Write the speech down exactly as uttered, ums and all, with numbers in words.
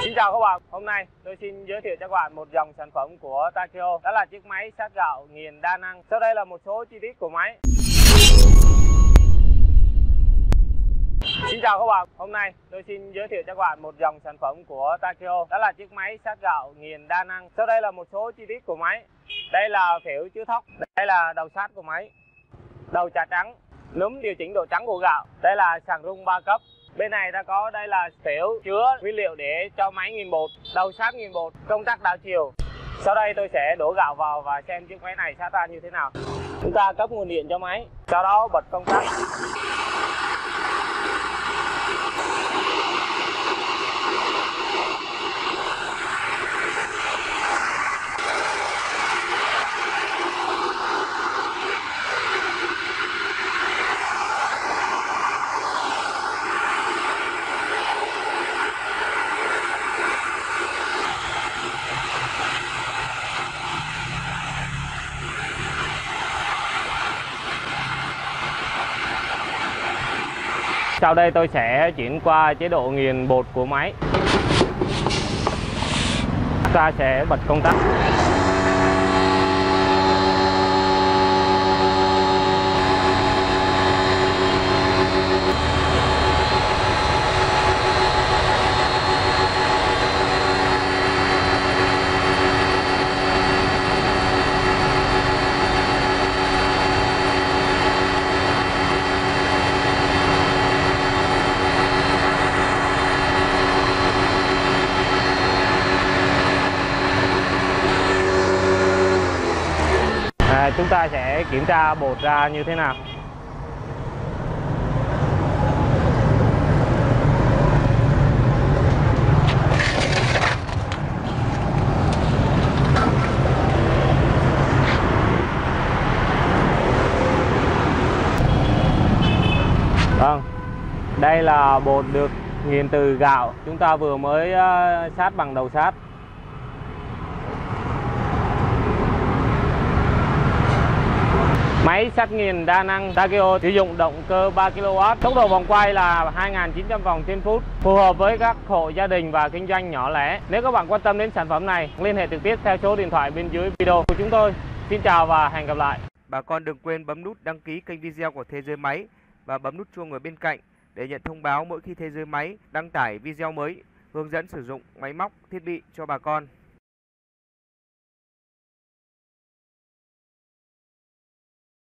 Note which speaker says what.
Speaker 1: Xin chào các bạn, hôm nay tôi xin giới thiệu cho các bạn một dòng sản phẩm của Takeo, đó là chiếc máy sát gạo nghiền đa năng. Sau đây là một số chi tiết của máy. Xin chào các bạn, hôm nay tôi xin giới thiệu cho các bạn một dòng sản phẩm của Takeo, đó là chiếc máy sát gạo nghiền đa năng. Sau đây là một số chi tiết của máy. Đây là phễu chứa thóc, đây là đầu sát của máy, đầu chà trắng, núm điều chỉnh độ trắng của gạo, đây là sàng rung ba cấp. Bên này ta có đây là phễu chứa nguyên liệu để cho máy nghiền bột, đầu sát nghiền bột, công tắc đảo chiều. Sau đây tôi sẽ đổ gạo vào và xem chiếc máy này sát ra như thế nào. Chúng ta cấp nguồn điện cho máy, sau đó bật công tắc. Sau đây tôi sẽ chuyển qua chế độ nghiền bột của máy. Ta sẽ bật công tắc. À, chúng ta sẽ kiểm tra bột ra như thế nào. Vâng, đây là bột được nghiền từ gạo chúng ta vừa mới sát bằng đầu sát. Máy sát nghiền đa năng Takeo sử dụng động cơ ba ki lô oát, tốc độ vòng quay là hai nghìn chín trăm vòng trên phút, phù hợp với các hộ gia đình và kinh doanh nhỏ lẻ. Nếu các bạn quan tâm đến sản phẩm này, liên hệ trực tiếp theo số điện thoại bên dưới video của chúng tôi. Xin chào và hẹn gặp lại.
Speaker 2: Bà con đừng quên bấm nút đăng ký kênh video của Thế Giới Máy và bấm nút chuông ở bên cạnh để nhận thông báo mỗi khi Thế Giới Máy đăng tải video mới hướng dẫn sử dụng máy móc, thiết bị cho bà con.